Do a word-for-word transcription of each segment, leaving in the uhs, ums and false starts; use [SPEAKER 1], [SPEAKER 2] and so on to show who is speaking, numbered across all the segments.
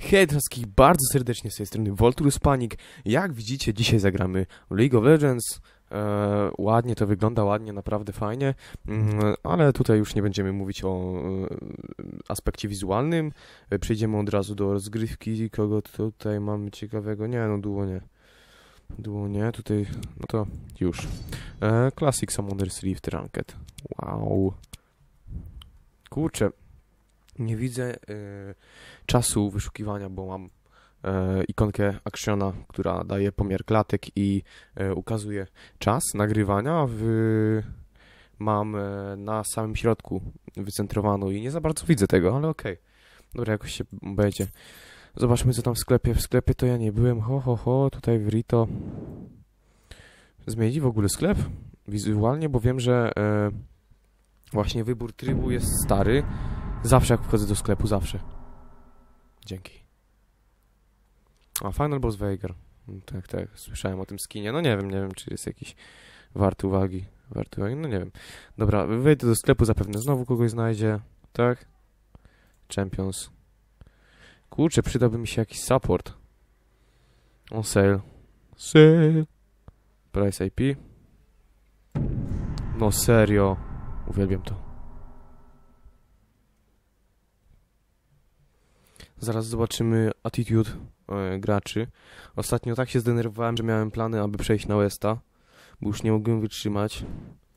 [SPEAKER 1] Hej wszystkich bardzo serdecznie z tej strony Volturus Panic. Jak widzicie, dzisiaj zagramy w League of Legends. E, ładnie to wygląda, ładnie, naprawdę fajnie, mm, ale tutaj już nie będziemy mówić o e, aspekcie wizualnym. E, przejdziemy od razu do rozgrywki. Kogo tutaj mamy ciekawego? Nie, no duo nie. Duo nie, tutaj, no to już. E, Classic Summoners Rift Ranked. Wow. Kurczę. Nie widzę y, czasu wyszukiwania, bo mam y, ikonkę Actiona, która daje pomiar klatek i y, ukazuje czas nagrywania. W, mam y, na samym środku wycentrowaną i nie za bardzo widzę tego, ale okej. Okay. Dobra, jakoś się będzie. Zobaczmy, co tam w sklepie. W sklepie to ja nie byłem. Ho, ho, ho. Tutaj w Rito. Zmieni w ogóle sklep wizualnie, bo wiem, że y, właśnie wybór trybu jest stary. Zawsze jak wchodzę do sklepu, zawsze. Dzięki. A, Final Boss Veigar. Tak, tak, słyszałem o tym skinie. No nie wiem, nie wiem, czy jest jakiś warty uwagi. Warty uwagi, no nie wiem. Dobra, wejdę do sklepu, zapewne znowu kogoś znajdzie. Tak? Champions. Kurczę, przydałby mi się jakiś support. On sale. Sale. Price I P. No serio. Uwielbiam to. Zaraz zobaczymy attitude e, graczy. Ostatnio tak się zdenerwowałem, że miałem plany, aby przejść na Westa, bo już nie mogłem wytrzymać.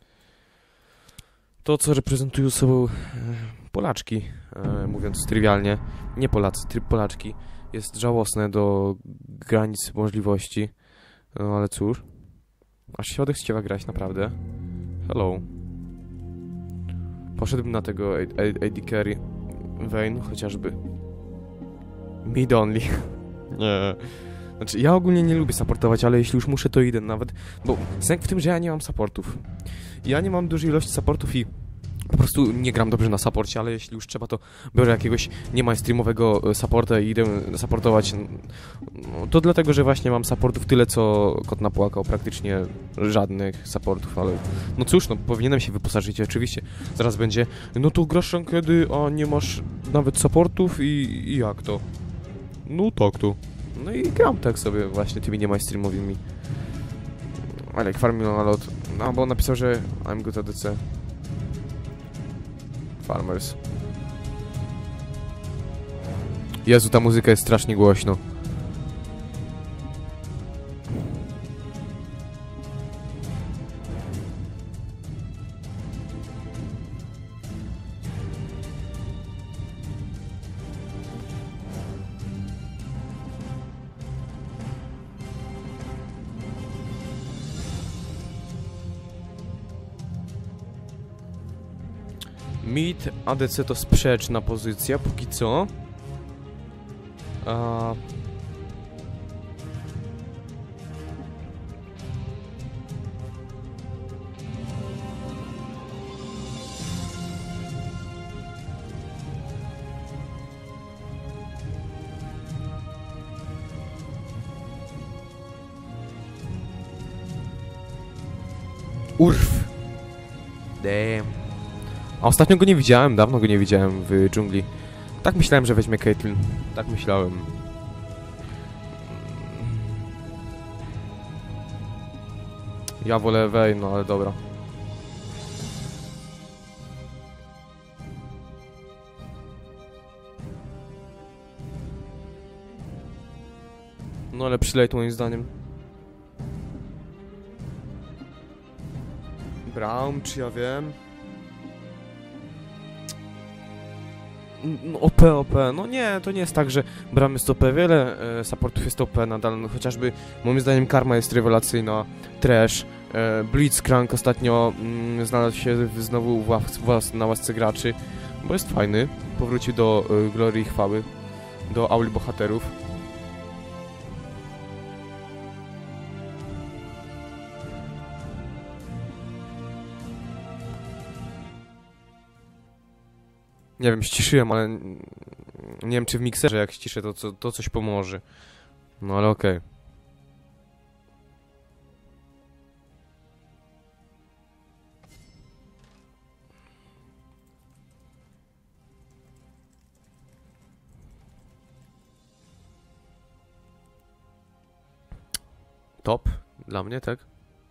[SPEAKER 1] To, co reprezentują sobą e, Polaczki, e, mówiąc trywialnie, nie Polacy, tryb Polaczki, jest żałosne do granic możliwości. No ale cóż, aż się odechciewa grać, naprawdę. Hello. Poszedłbym na tego A D Carry Vayne chociażby. Mid only. Nie. Znaczy, ja ogólnie nie lubię supportować, ale jeśli już muszę, to idę nawet. Bo sęk w tym, że ja nie mam supportów. Ja nie mam dużej ilości supportów i po prostu nie gram dobrze na supporcie, ale jeśli już trzeba, to biorę jakiegoś nie mainstreamowego supporta i idę supportować. No, to dlatego, że właśnie mam supportów tyle, co kot napłakał. Praktycznie żadnych supportów, ale no cóż, no powinienem się wyposażyć, oczywiście. Zaraz będzie, no to grasz rankedy, a nie masz nawet supportów i, i jak to? No tak to. No i gram tak sobie właśnie tymi nie mainstreamowymi. Ale jak farming na lot. No bo on napisał, że I'm good A D C. Farmers. Jezu, ta muzyka jest strasznie głośno. Mid, A D C to sprzeczna pozycja, póki co. A... Urf. Damn. A ostatnio go nie widziałem, dawno go nie widziałem w dżungli. Tak myślałem, że weźmie Caitlyn. Tak myślałem. Ja wolę Vayne, no ale dobra. No ale przylejt moim zdaniem. Braum, czy ja wiem? No, O P, O P. No nie, to nie jest tak, że Braum jest O P. Wiele e, supportów jest O P nadal. No, chociażby moim zdaniem Karma jest rewelacyjna. Trash. E, Blitzcrank ostatnio mm, znalazł się w, znowu w ław, w, na łasce graczy, bo jest fajny. Powrócił do e, glorii i chwały. Do auli bohaterów. Nie wiem, ściszyłem, ale nie wiem, czy w mikserze jak ściszę, to, to, to coś pomoże. No ale okej. Okay. top dla mnie, tak?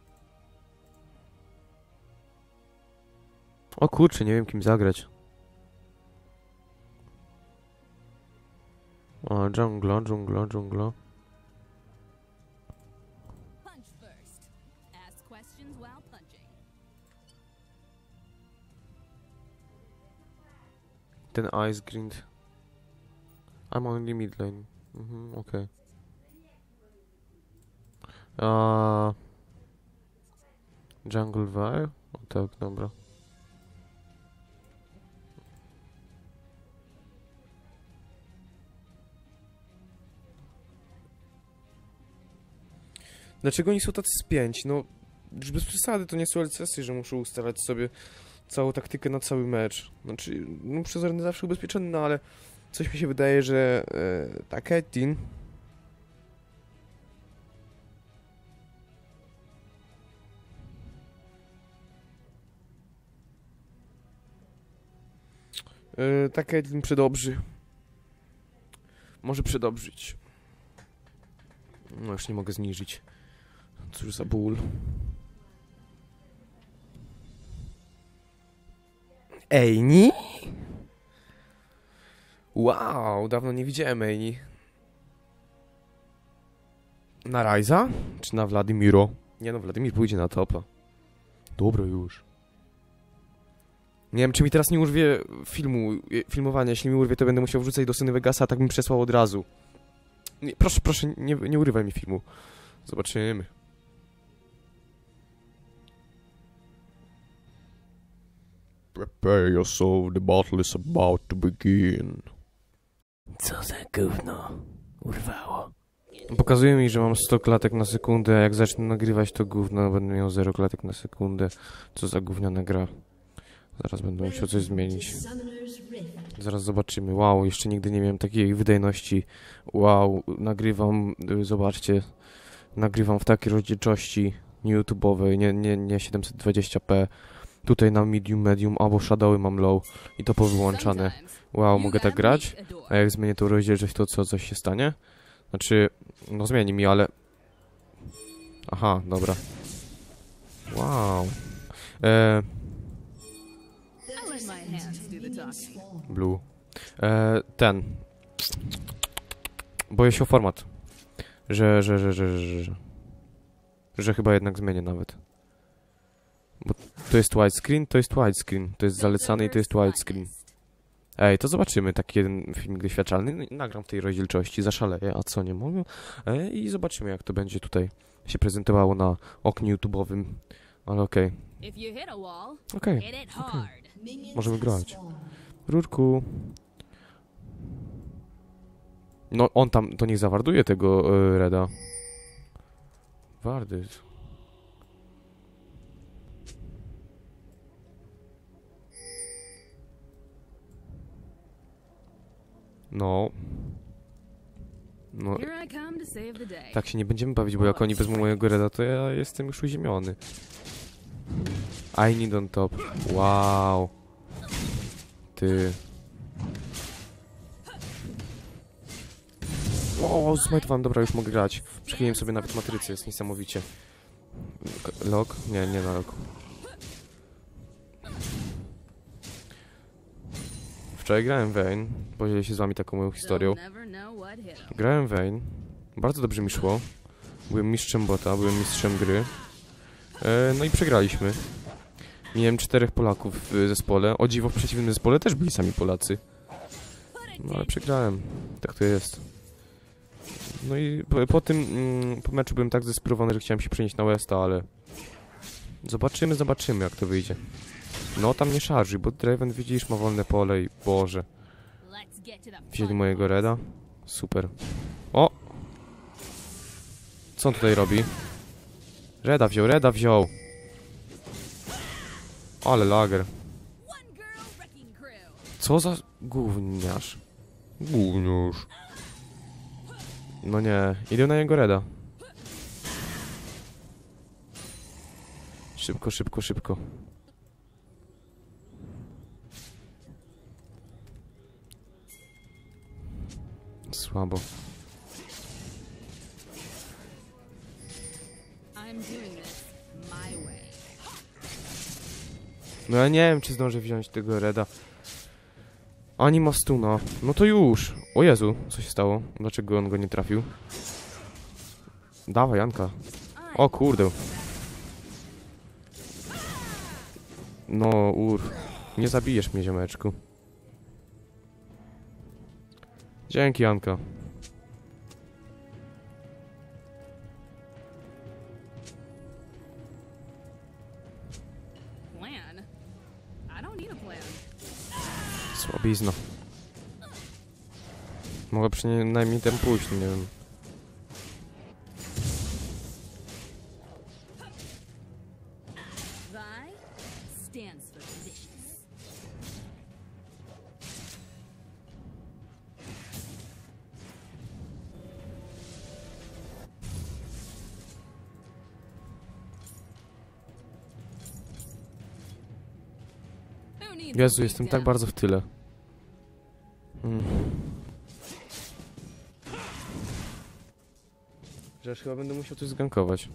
[SPEAKER 1] O kurczę, nie wiem kim zagrać. O, dżungla, dżungla, dżungla. Ten Ice Grind. I'm only mid lane. Mhm, okej. Okay. Jungle Vibe? O tak, dobra. Dlaczego oni są tacy spięci? No, już bez przesady, to nie są L C S-y, że muszą ustalać sobie całą taktykę na cały mecz. Znaczy, no przezorny zawsze ubezpieczony, no ale coś mi się wydaje, że e, ta Caitlyn e, ta Caitlyn przedobrzy. Może przedobrzyć. No już nie mogę zniżyć. Cóż za ból. Ejni? Wow, dawno nie widziałem Ejni. Na Ryza? Czy na Wladimiro? Nie no, Wladimir pójdzie na topa. Dobra już. Nie wiem, czy mi teraz nie urwie filmu, filmowania. Jeśli mi urwie, to będę musiał wrzucać do Sony Vegasa, a tak mi przesłał od razu. Nie, proszę, proszę, nie, nie urywaj mi filmu. Zobaczymy. Prepare yourself, the battle is about to begin. Co za gówno urwało. Pokazuje mi, że mam sto klatek na sekundę, a jak zacznę nagrywać to gówno, będę miał zero klatek na sekundę. Co za gówniana gra. Zaraz będę musiał coś zmienić. Zaraz zobaczymy. Wow, jeszcze nigdy nie miałem takiej wydajności. Wow, nagrywam, zobaczcie, nagrywam w takiej rozdzielczości YouTube'owej, nie, nie, nie siedemset dwadzieścia p. Tutaj na medium, medium, albo shadowy mam low i to powyłączane. Wow, mogę tak grać? A jak zmienię tą rozdzielczość, to co, coś się stanie? Znaczy, no zmieni mi, ale... Aha, dobra. Wow. E... Blue. E, ten. Boję się o format. Że, że, że, że, że, że. Że chyba jednak zmienię nawet. Bo to jest widescreen, to jest widescreen. To jest zalecany i to jest widescreen. Ej, to zobaczymy taki jeden filmik doświadczalny. Nagram w tej rozdzielczości, zaszaleję, a co nie mogę. Ej, i zobaczymy jak to będzie tutaj się prezentowało na oknie YouTube'owym. Ale okej. Okej. Okej. Możemy grać. Rurku. No on tam, to niech zawarduje tego y, Reda. Wardy. No. No. Tak się nie będziemy bawić, bo jak oni wezmą mojego Reda, to ja jestem już uziemiony. I need on top. Wow. Ty. O, zmajtowałem, dobra, już mogę grać. Przechyliłem sobie nawet matrycę, jest niesamowicie. Lok? Nie, nie na lok. Wczoraj grałem Vayne, podzielę się z wami taką moją historią. Grałem Vayne, bardzo dobrze mi szło. Byłem mistrzem bota, byłem mistrzem gry. E, no i przegraliśmy. Miałem czterech Polaków w zespole. O dziwo, w przeciwnym zespole też byli sami Polacy. No ale przegrałem. Tak to jest. No i po, po tym, mm, po meczu byłem tak zdesperowany, że chciałem się przenieść na Westa, ale... Zobaczymy, zobaczymy jak to wyjdzie. No tam nie szarży, bo Draven widzisz ma wolne pole i Boże. Wzięli mojego Reda. Super. O! Co on tutaj robi? Reda wziął, Reda wziął. Ale lager. Co za gówniarz. Gówniarz. No nie, idę na jego Reda. Szybko, szybko, szybko. Słabo. No ja nie wiem, czy zdążę wziąć tego Reda. Ani ma stuna. No to już. O Jezu, co się stało? Dlaczego on go nie trafił? Dawaj, Janka. O kurde. No, ur. Nie zabijesz mnie, ziomeczku. Dzięki, Janka. Słabizna. Mogę przynajmniej ten pójść, nie wiem. Jezu, jestem tak bardzo w tyle. Mm. Że aż chyba będę musiał coś zgankować.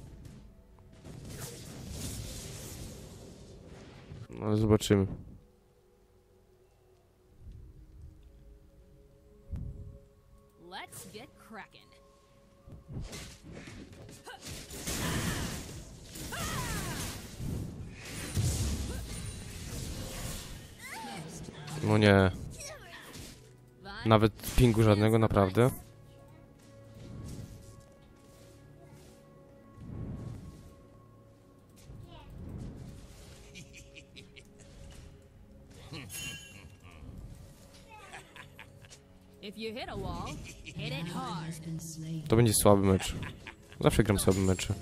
[SPEAKER 1] No ale zobaczymy. No nie. Nawet pingu żadnego, naprawdę. To będzie słaby mecz. Zawsze gram słaby mecze.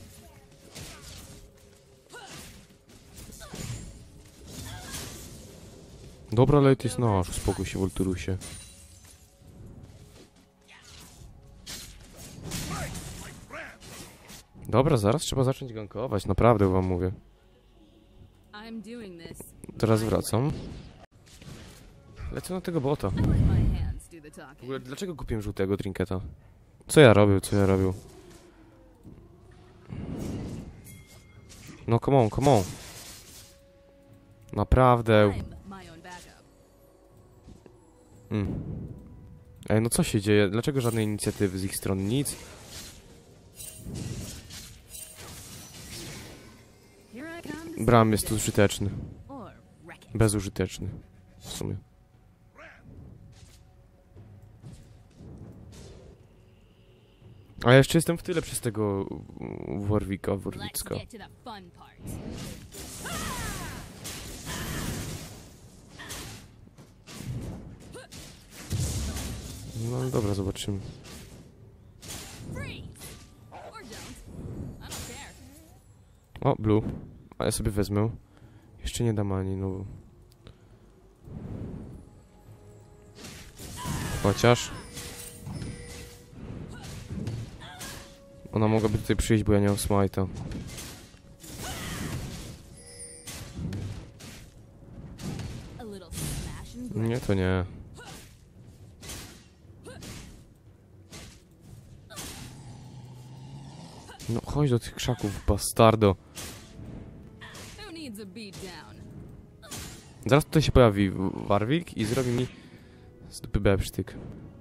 [SPEAKER 1] Dobra, lejt jest nasz, uspokój się, Volturusie. Dobra, zaraz trzeba zacząć gankować, naprawdę wam mówię. Teraz wracam. Lecę na tego bota. W ogóle dlaczego kupiłem żółtego trinketa? Co ja robił, co ja robił? No come on, come on. Naprawdę. Hmm. Ej, no co się dzieje? Dlaczego żadnej inicjatywy z ich strony? Nic. Bram jest tu użyteczny. Bezużyteczny. W sumie. A ja jeszcze jestem w tyle przez tego Warwicka, Warwicka. No ale dobra, zobaczymy. O, blue. A ja sobie wezmę. Jeszcze nie dam ani, no. Chociaż. Ona mogłaby tutaj przyjść, bo ja nie mam smite'a. Nie, to nie. No chodź do tych krzaków, bastardo. Zaraz tutaj się pojawi Warwick i zrobi mi z dupy bebsztyk.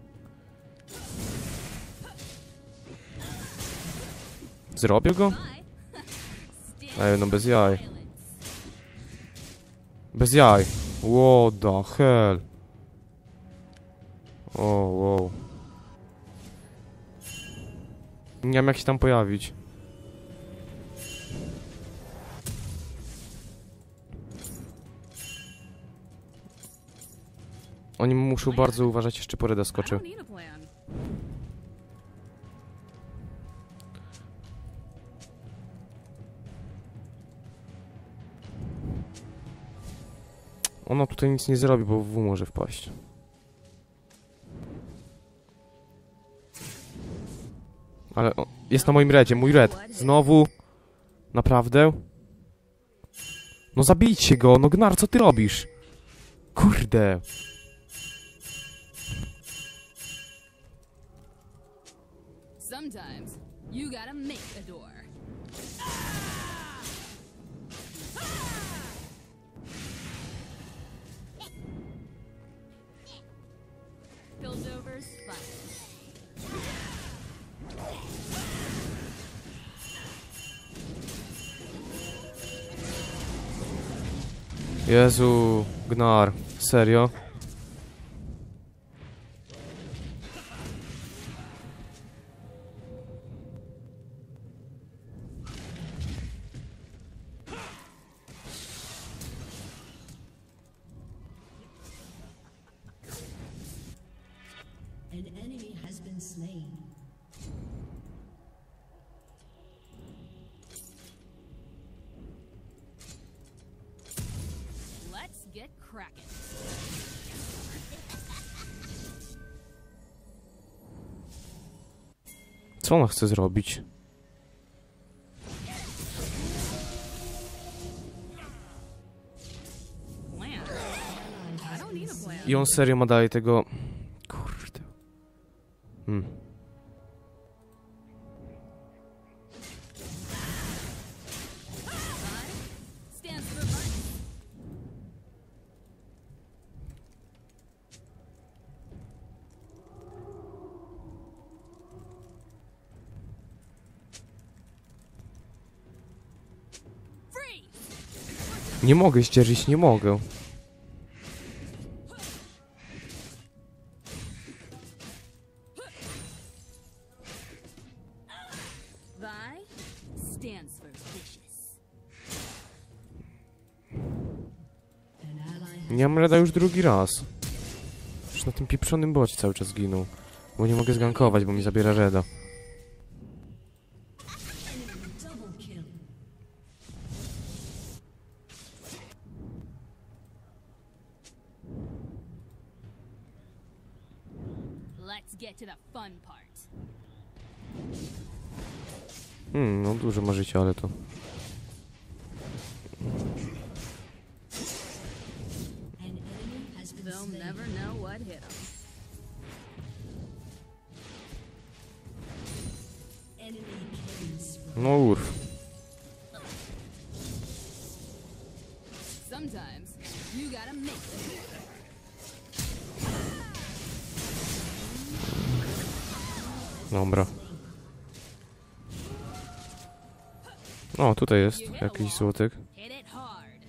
[SPEAKER 1] Zrobię go? Ej, no bez jaj. Bez jaj. What the hell? O, wow. Nie wiem jak się tam pojawić. Oni muszą bardzo uważać, jeszcze po Reda skoczy. Ona tutaj nic nie zrobi, bo W może wpaść. Ale o, jest na moim redzie, mój red. Znowu? Naprawdę? No zabijcie go, no Gnar, co ty robisz? Kurde.
[SPEAKER 2] Piltover's fine.
[SPEAKER 1] Jezu, Gnar, serio?
[SPEAKER 3] An enemy has been slain.
[SPEAKER 2] Let's get cracking.
[SPEAKER 1] Co ona chce zrobić?
[SPEAKER 2] Plan. I don't need a plan.
[SPEAKER 1] I on serio ma dalej tego... Kurde. Hmm.
[SPEAKER 2] Stands for fun. Freeze!
[SPEAKER 1] Nie mogę ścierzyć, nie mogę.
[SPEAKER 2] Vi stands for vicious.
[SPEAKER 3] An ally has
[SPEAKER 1] Nie mam rada już drugi raz. Już na tym pieprzonym bocie cały czas ginął. Bo nie mogę zgankować, bo mi zabiera reda.
[SPEAKER 3] double kill.
[SPEAKER 2] Let's get to the fun part.
[SPEAKER 1] Hmm, no dużo ma życia, ale to...
[SPEAKER 3] An enemy has been
[SPEAKER 2] They'll
[SPEAKER 3] slain.
[SPEAKER 2] never know what hit them.
[SPEAKER 3] Enemy killing spree.
[SPEAKER 1] No urw.
[SPEAKER 2] Sometimes you gotta make them.
[SPEAKER 1] Dobra. O, tutaj jest jakiś złotek.
[SPEAKER 2] Hit it hard.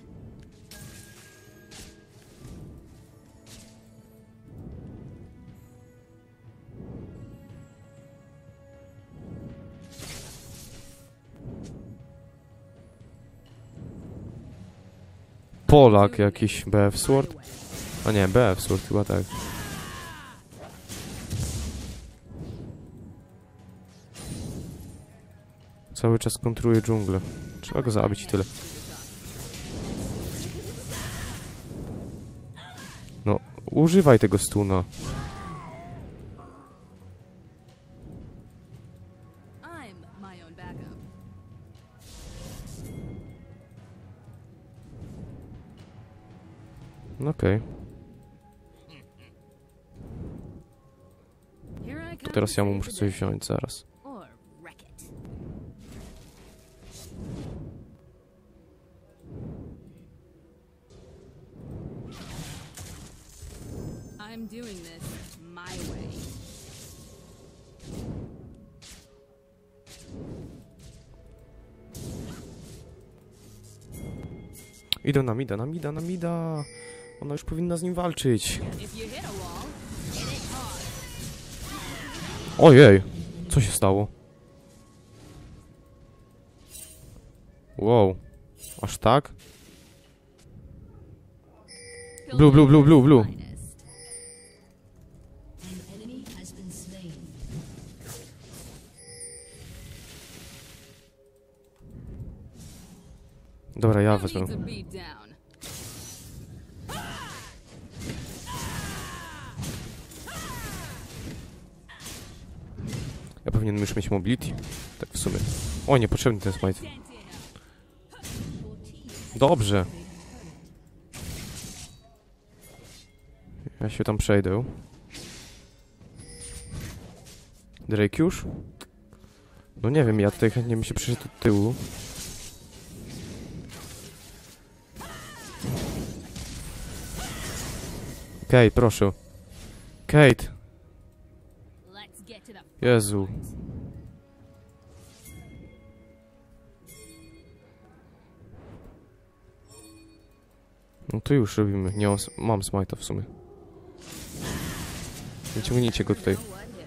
[SPEAKER 1] Polak jakiś, B F Sword? A nie, B F Sword chyba tak. Cały czas kontruje dżunglę. Trzeba go zabić i tyle. No, używaj tego stuna.
[SPEAKER 2] I'm my own backup.
[SPEAKER 1] No okej.
[SPEAKER 2] Here I
[SPEAKER 1] To
[SPEAKER 2] come
[SPEAKER 1] teraz ja mu
[SPEAKER 2] to
[SPEAKER 1] muszę
[SPEAKER 2] save
[SPEAKER 1] coś
[SPEAKER 2] the day.
[SPEAKER 1] wziąć zaraz.
[SPEAKER 2] Or wreck it. I'm doing this my way.
[SPEAKER 1] Idę na mida, na mida, na mida. Ona już powinna z nim walczyć.
[SPEAKER 2] If you hit a wall, hit it hard.
[SPEAKER 1] Ojej, co się stało? Wow, aż tak? Blue, blue, blue, blue, blue.
[SPEAKER 2] Finest.
[SPEAKER 3] An enemy has been slain.
[SPEAKER 1] Dobra, ja
[SPEAKER 2] Who
[SPEAKER 1] wezmę.
[SPEAKER 2] needs a beat down?
[SPEAKER 1] Ja powinienem już mieć mobility. Tak w sumie. O, niepotrzebny ten smite. Dobrze. Ja się tam przejdę. Drake już? No nie wiem, ja tutaj chętnie bym się przyszedł od tyłu. Kate, proszę. Kate!
[SPEAKER 2] Let's get to the
[SPEAKER 1] Jezu. No to już robimy. Nie mam, s- mam smite'a w sumie. Wyciągnijcie go tutaj.
[SPEAKER 2] what hit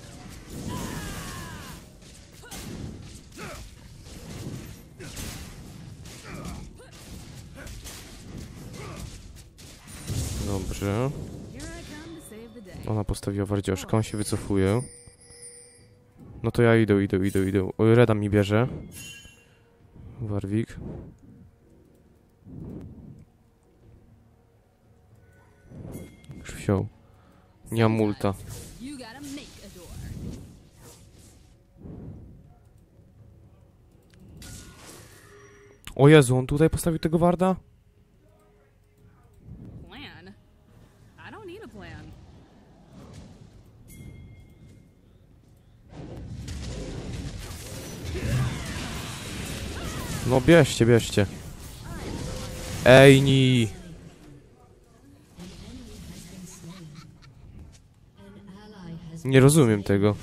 [SPEAKER 2] 'em.
[SPEAKER 1] Dobrze.
[SPEAKER 2] Here I come to save the day.
[SPEAKER 1] Ona postawiła wardzioszkę, on się wycofuje. No to ja idę, idę, idę, idę. O, Reda mi bierze. Warwick. Już wziął. Nie mam multa.
[SPEAKER 2] You gotta make a door.
[SPEAKER 1] O Jezu, on tutaj postawił tego warda?
[SPEAKER 2] Plan? I don't need a plan.
[SPEAKER 1] No bierzcie, bierzcie. Ej, ni.
[SPEAKER 3] An ally has
[SPEAKER 1] Nie rozumiem tego.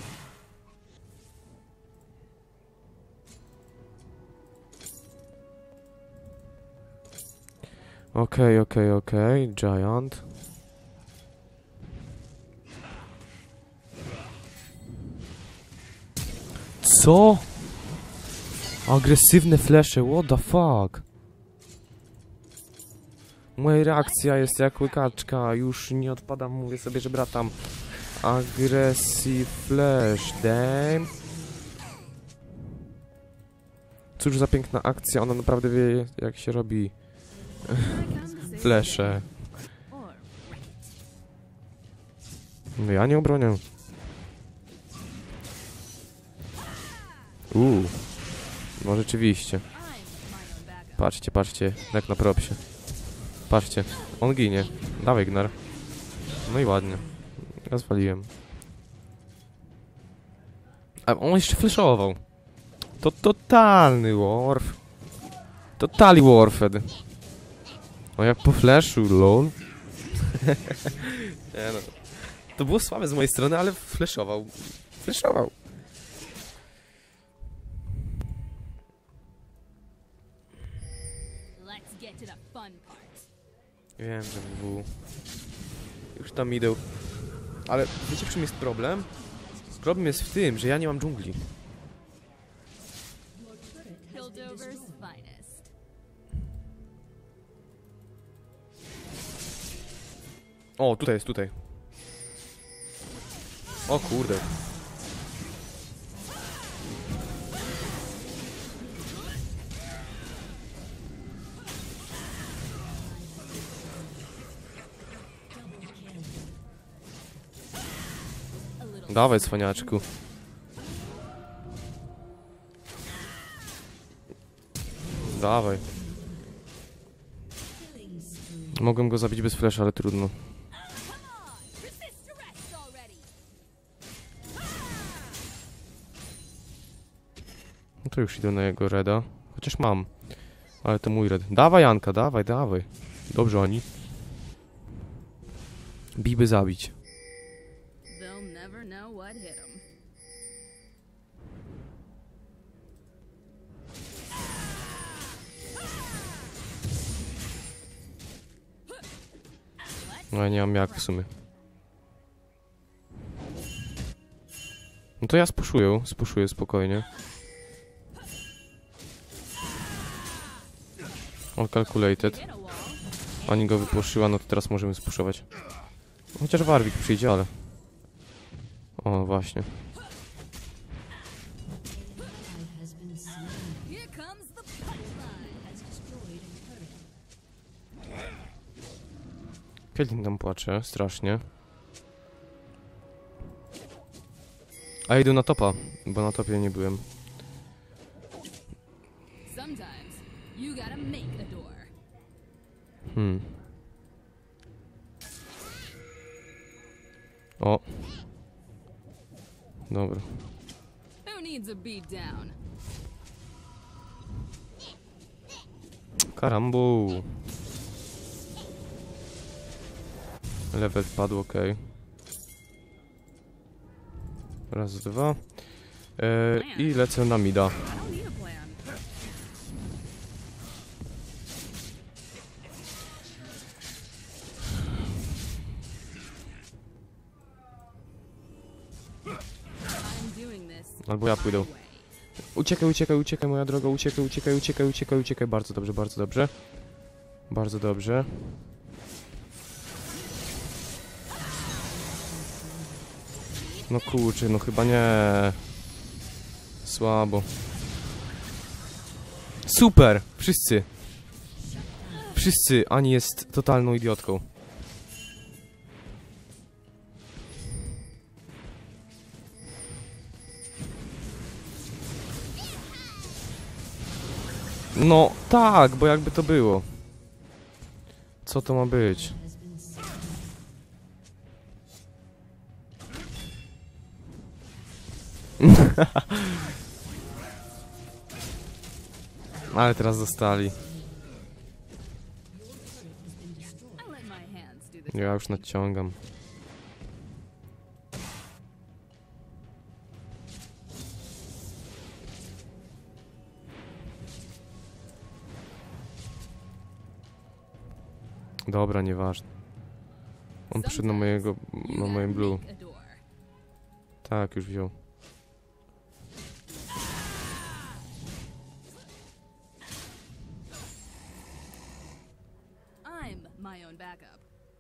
[SPEAKER 1] Okej, okej, okej. Giant. Co? Agresywne flesze, what the fuck? Moja reakcja jest jak łykaczka, już nie odpadam, mówię sobie, że bratam. Aggressive flash, damn. Cóż za piękna akcja, ona naprawdę wie jak się robi
[SPEAKER 2] Here I come to save the
[SPEAKER 1] flesze.
[SPEAKER 2] day. Or
[SPEAKER 1] No ja nie obronię. Uuu. No rzeczywiście.
[SPEAKER 2] I'm my own backup.
[SPEAKER 1] Patrzcie, patrzcie, jak na propsie. Patrzcie, on ginie. Dawaj, Gnar. No i ładnie. Ja zwaliłem. A on jeszcze flashował. To totalny warf. Totally warfed. O jak po flashu, lol. Nie no. To było słabe z mojej strony, ale flashował. Flashował.
[SPEAKER 2] Let's get to the fun part.
[SPEAKER 1] Wiem, że W. Już tam idę. Ale wiecie, w czym jest problem? Problem jest w tym, że ja nie mam dżungli.
[SPEAKER 2] Piltover's finest.
[SPEAKER 1] O, tutaj jest, tutaj. O kurde.
[SPEAKER 2] A little
[SPEAKER 1] Dawaj, cwaniaczku. Dawaj.
[SPEAKER 3] killing spree.
[SPEAKER 1] Mogłem go zabić bez flasha, ale trudno.
[SPEAKER 2] Come on! Resist arrest already!
[SPEAKER 1] No to już idę na jego reda. Chociaż mam. Ale to mój red. Dawaj, Janka, dawaj, dawaj. Dobrze, oni. Biby zabić.
[SPEAKER 2] They'll never know what hit 'em.
[SPEAKER 1] No ja nie mam jak w sumie. No to ja spuszuję, spuszuję spokojnie. On calculated.
[SPEAKER 2] Hit a wall.
[SPEAKER 1] Ani go wypłoszyła, no to teraz możemy spuszować. Chociaż Warwick przyjdzie, ale... O, właśnie.
[SPEAKER 3] Ally has been slain.
[SPEAKER 2] Here comes the punchline.
[SPEAKER 3] Has destroyed a turret.
[SPEAKER 1] Caitlyn tam płacze, strasznie. A idę na topa, bo na topie nie byłem.
[SPEAKER 2] Sometimes you gotta make a door.
[SPEAKER 1] Hmm. O. Dobra.
[SPEAKER 2] Who needs a beat down?
[SPEAKER 1] Karambu. Level padł, ok. Raz, dwa. E, I lecę na mida.
[SPEAKER 2] I don't need a plan. I'm doing this
[SPEAKER 1] Albo ja pójdę.
[SPEAKER 2] my way.
[SPEAKER 1] Uciekaj, uciekaj, uciekaj, moja droga, uciekaj, uciekaj, uciekaj, uciekaj, uciekaj. Bardzo dobrze, bardzo dobrze. Bardzo dobrze. No kurczę, no chyba nie. Słabo. Super! Wszyscy. Wszyscy. Ani jest totalną idiotką. No tak, bo jakby to było. Co to ma być?
[SPEAKER 3] has been slain.
[SPEAKER 1] Ale teraz zostali.
[SPEAKER 2] I let my hands do the
[SPEAKER 1] Ja już nadciągam. Dobra, nieważne. On przyszedł na mojego, na moim blue.
[SPEAKER 2] Make a door.
[SPEAKER 1] Tak, już wziął.
[SPEAKER 2] I'm my own backup.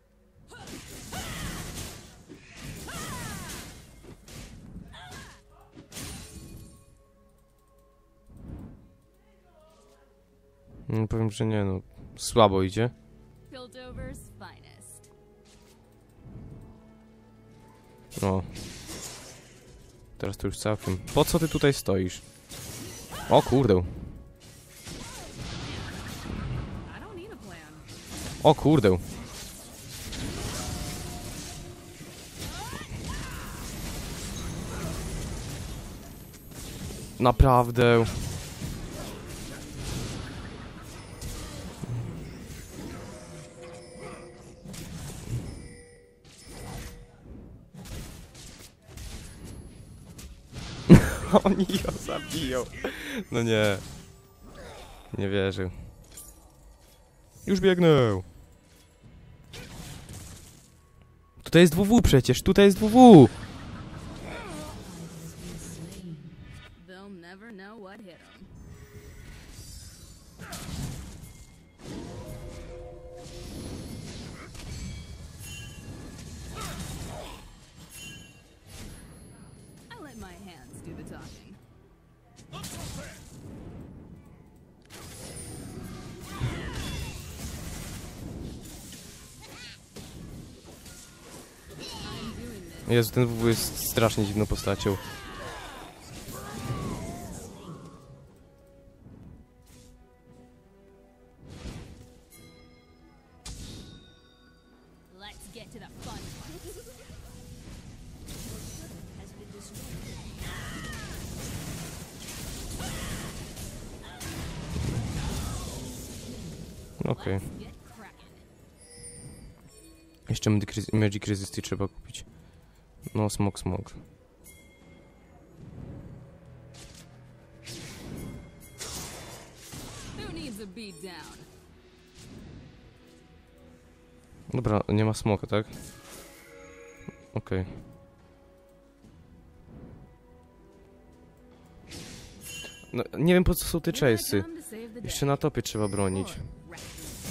[SPEAKER 1] No, powiem, że nie, no. Słabo idzie.
[SPEAKER 2] Piltover's finest.
[SPEAKER 1] No. Teraz to już całkiem. Po co ty tutaj stoisz? O kurde.
[SPEAKER 2] I don't need a plan.
[SPEAKER 1] O kurde. Naprawdę. Oni ją zabiją. No nie. Nie wierzę. Już biegnę. Tutaj jest W W przecież, tutaj jest W W.
[SPEAKER 2] They'll never know what hit them. I let my hands do the talking. I'm doing this.
[SPEAKER 1] Jezu, ten W W jest strasznie dziwną postacią.
[SPEAKER 2] Let's get to the fun part.
[SPEAKER 3] Has been destroyed.
[SPEAKER 1] Okej.
[SPEAKER 2] Let's get cracking.
[SPEAKER 1] Jeszcze Magic Res- Magic Resisty trzeba kupić. No, smok, smok.
[SPEAKER 2] Who needs a beat down?
[SPEAKER 1] Dobra, nie ma smoka, tak? Okej. No, nie wiem po co są te
[SPEAKER 2] Here I
[SPEAKER 1] chase'y.
[SPEAKER 2] come to save the day.
[SPEAKER 1] Jeszcze na topie trzeba bronić.
[SPEAKER 2] Or wreck.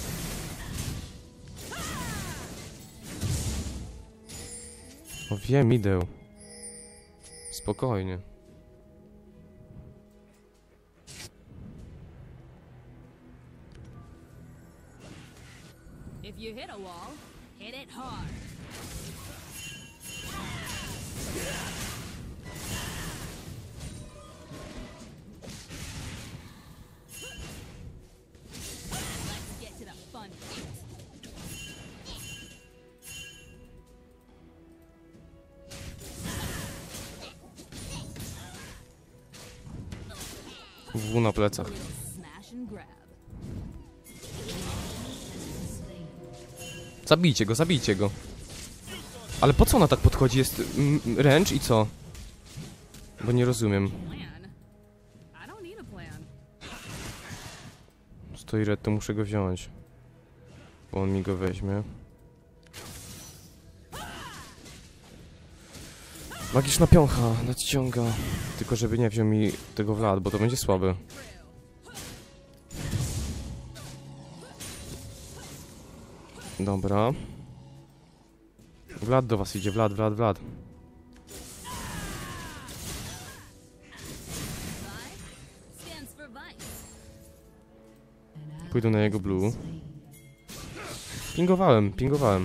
[SPEAKER 1] O, wiem, idę. Spokojnie.
[SPEAKER 2] If you hit a wall, hit it hard. Let's get to the fun bit.
[SPEAKER 1] W na plecach.
[SPEAKER 2] Smash and grab.
[SPEAKER 1] Zabijcie go, zabijcie go. Ale po co ona tak podchodzi? Jest mm, ręcz i co? Bo nie rozumiem.
[SPEAKER 2] Plan? I don't need a plan.
[SPEAKER 1] Stoi red, to muszę go wziąć. Bo on mi go weźmie. Magiczna piącha nadciąga. Tylko żeby nie wziął mi tego Vlad, bo to będzie słabe. Dobra. Vlad do was idzie, Vlad, Vlad, Vlad.
[SPEAKER 2] Stands for vice.
[SPEAKER 1] Pójdę na jego blue. Pingowałem, pingowałem.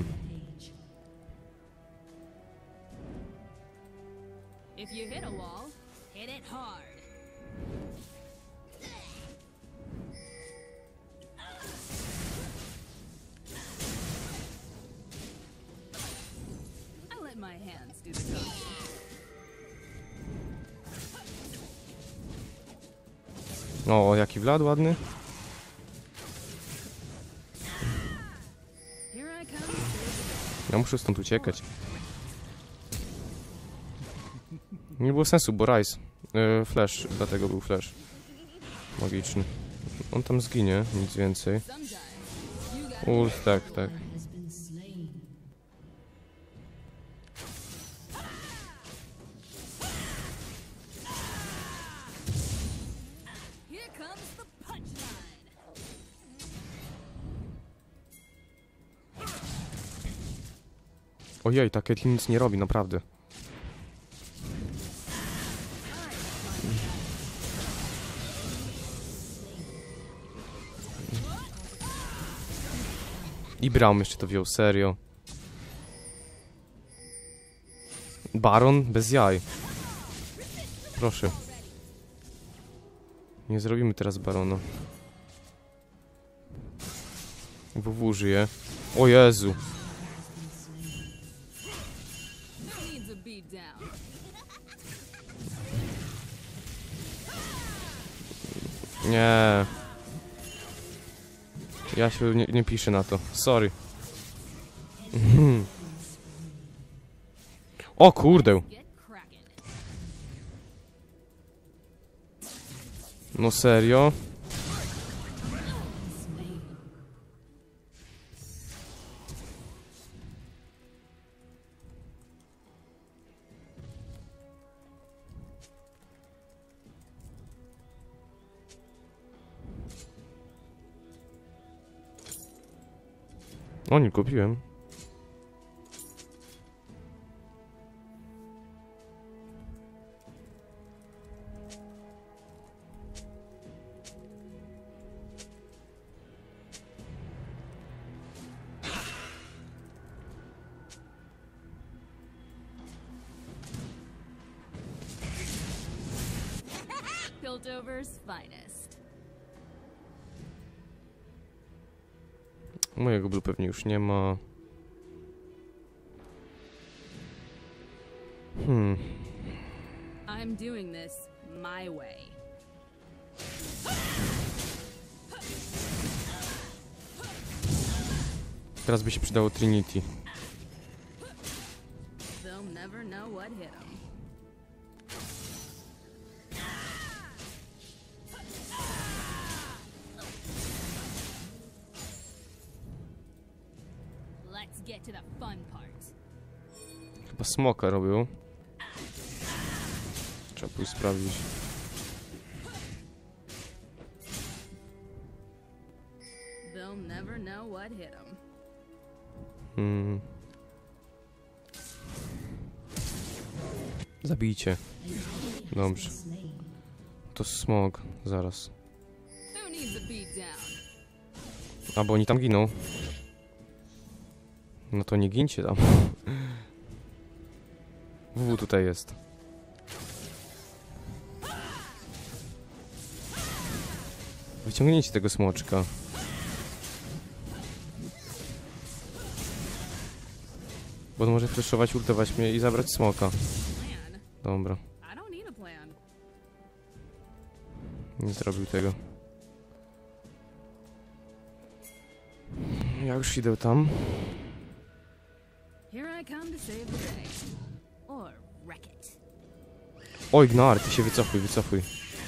[SPEAKER 2] If you hit a wall, hit it hard. I let my hands do the talking.
[SPEAKER 1] O, jaki Vlad ładny.
[SPEAKER 2] Here I come.
[SPEAKER 1] Ja muszę stąd uciekać. Nie było sensu, bo Ryze. Yy, flash, dlatego był flash. Magiczny. On tam zginie, nic więcej.
[SPEAKER 2] Sometimes you gotta
[SPEAKER 1] Ult, tak, tak.
[SPEAKER 3] has been slain.
[SPEAKER 2] Here comes the punchline.
[SPEAKER 1] Ojej, ta Caitlyn nic nie robi, naprawdę. I Braum jeszcze to wziął, serio. Baron bez jaj. Proszę. Nie zrobimy teraz Barona. W W żyje. O Jezu.
[SPEAKER 2] Who needs a beat down?
[SPEAKER 1] Nie. Ja się nie, nie piszę na to. Sorry. O kurde.
[SPEAKER 2] Get cracking.
[SPEAKER 1] No serio? O, nie kupiłem.
[SPEAKER 2] Piltover's finest.
[SPEAKER 1] Mojego blue pewnie już nie ma. Hmm.
[SPEAKER 2] I'm doing this my way.
[SPEAKER 1] Teraz by się przydało Trinity.
[SPEAKER 2] They'll never know what hit 'em. Let's get to the fun part.
[SPEAKER 1] Chyba smoka robił. Trzeba pójść sprawdzić.
[SPEAKER 2] They'll never know what hit 'em.
[SPEAKER 1] Hmm. Zabijcie. Dobrze.
[SPEAKER 3] Slain.
[SPEAKER 1] To smog. Zaraz.
[SPEAKER 2] Who needs a beat down?
[SPEAKER 1] A, bo oni tam giną. No to nie gincie tam. W W tutaj jest. Wyciągnijcie tego smoczka. Bo on może flashować, ultować mnie i zabrać smoka.
[SPEAKER 2] Plan?
[SPEAKER 1] Dobra.
[SPEAKER 2] I don't need a plan.
[SPEAKER 1] Nie zrobił tego. Ja już idę tam.
[SPEAKER 2] Here I come to save the day. Or wreck it.
[SPEAKER 1] Oj, Gnar, ty się wycofuj, wycofuj.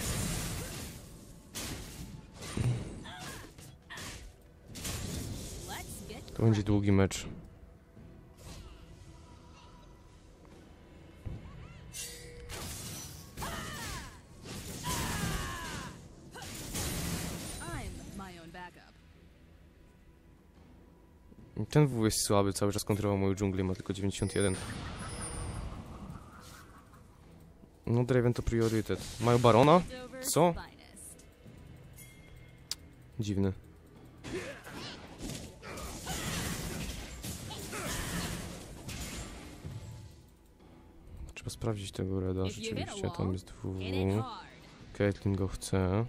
[SPEAKER 2] Let's get
[SPEAKER 1] To będzie długi mecz.
[SPEAKER 2] I'm my own backup.
[SPEAKER 1] Ten W jest słaby, cały czas kontrolował moją dżunglę, ma tylko dziewięćdziesiąt jeden. No, Draven to priorytet. Mają Barona?
[SPEAKER 2] Silver's
[SPEAKER 1] Co?
[SPEAKER 2] finest.
[SPEAKER 1] Dziwne. Trzeba sprawdzić tego Reda,
[SPEAKER 2] If you hit a
[SPEAKER 1] rzeczywiście,
[SPEAKER 2] wall,
[SPEAKER 1] tam jest W.
[SPEAKER 2] hit it hard.
[SPEAKER 1] Caitlyn go chce.
[SPEAKER 3] An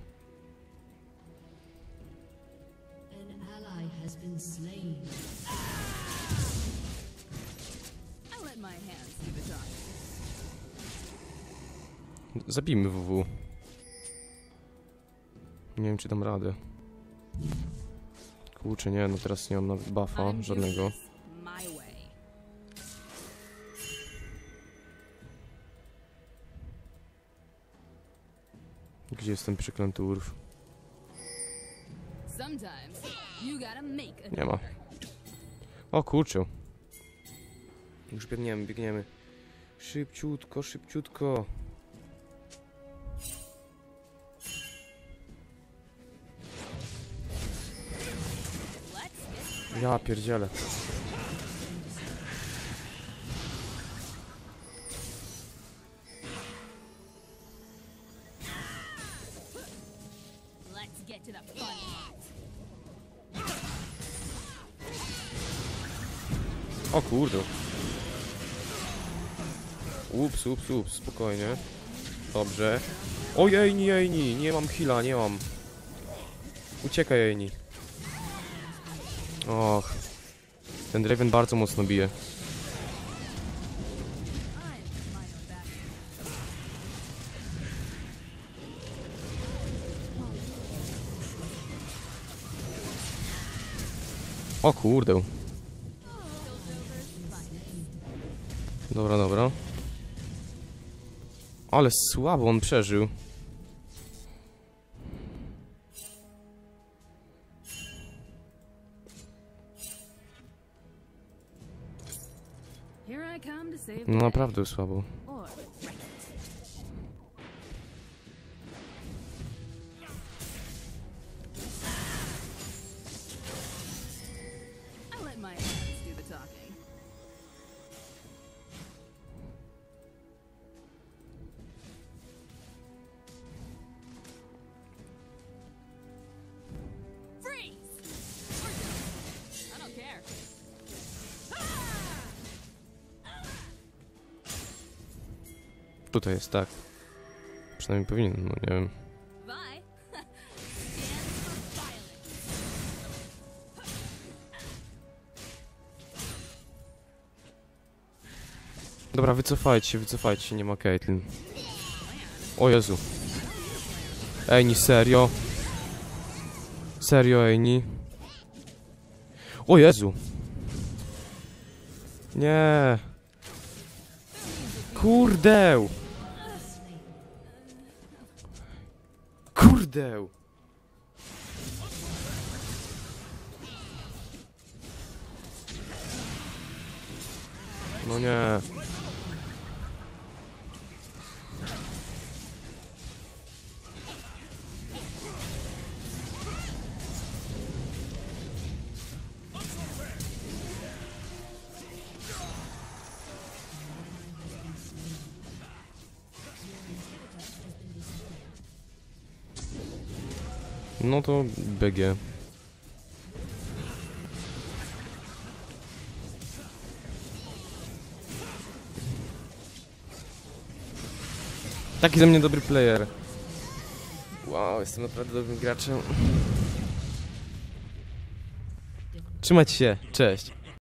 [SPEAKER 3] ally has been slain.
[SPEAKER 2] I let my hands do the talking.
[SPEAKER 1] Zabijmy W W. Nie wiem, czy dam radę. Kurczę, nie, no teraz nie mam nawet buffa
[SPEAKER 2] I'm
[SPEAKER 1] żadnego.
[SPEAKER 2] doing this my way.
[SPEAKER 1] Gdzie jest ten przeklęty urw?
[SPEAKER 2] Sometimes you gotta make a
[SPEAKER 1] Nie ma. O kurczę. Już biegniemy, biegniemy. Szybciutko, szybciutko.
[SPEAKER 2] Let's get
[SPEAKER 1] Ja pierdzielę.
[SPEAKER 2] let's get to the fun part.
[SPEAKER 1] O kurde. Ups, ups, ups, spokojnie. Dobrze. Ojej, nie, Ejni, nie mam heala, nie mam. Uciekaj, Ejni. Och. Ten Draven bardzo mocno bije.
[SPEAKER 2] I'm my own backup.
[SPEAKER 1] O kurde. Dobra, dobra. Ale słabo on przeżył.
[SPEAKER 2] Here I come to save the
[SPEAKER 1] No
[SPEAKER 2] day.
[SPEAKER 1] naprawdę słabo.
[SPEAKER 2] Or wreck it. I let my hands do the talking. Freeze! Or don't. I don't care.
[SPEAKER 1] Tutaj jest tak. Przynajmniej powinien, no nie wiem.
[SPEAKER 2] Vi? Stand for violence.
[SPEAKER 1] Dobra, wycofajcie się, wycofajcie się, nie ma Caitlyn. O Jezu. Ejni, serio? Serio, Ejni? O Jezu. Nie. Kurdeł. Kurdeł. No nie. No to B G. Taki ze mnie dobry player. Wow, jestem naprawdę dobrym graczem. Trzymajcie się, cześć.